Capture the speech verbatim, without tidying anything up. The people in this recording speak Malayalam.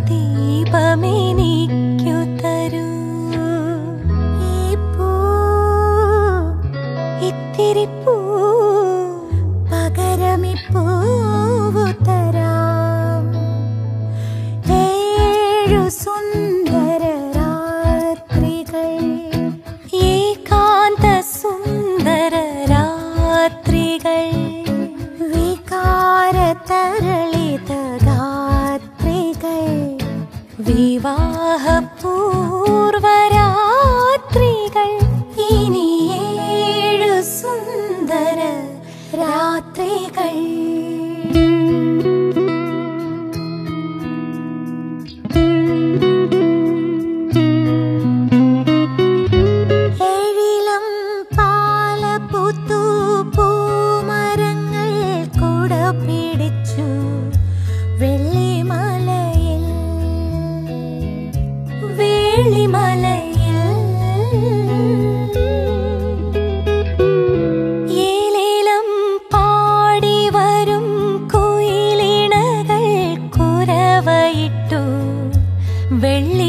ദീപമെനിക്കു തരൂ. ഈ പൂ ഇത്തിരി പൂ പകരമിപ്പൂവു തരാം. ഏഴു സുന്ദര രാത്രികൾ, ഏകാന്ത സുന്ദര രാത്രികൾ, വികാര തരളിത ഗാത്രികൾ, വിവാഹപൂർവരാത്രികൾ, ഇനി ഏഴു സുന്ദര രാത്രികൾ. ഏഴിലം പാലപൂത്തു പൂമരങ്ങൾ കുട പിടിച്ചു വെള്ളിമലയിൽ, വെള്ളിമലയിൽ. ഏലേലം പാടി വരും കുയിലിണകൾ കുരവയിട്ടു വെള്ളി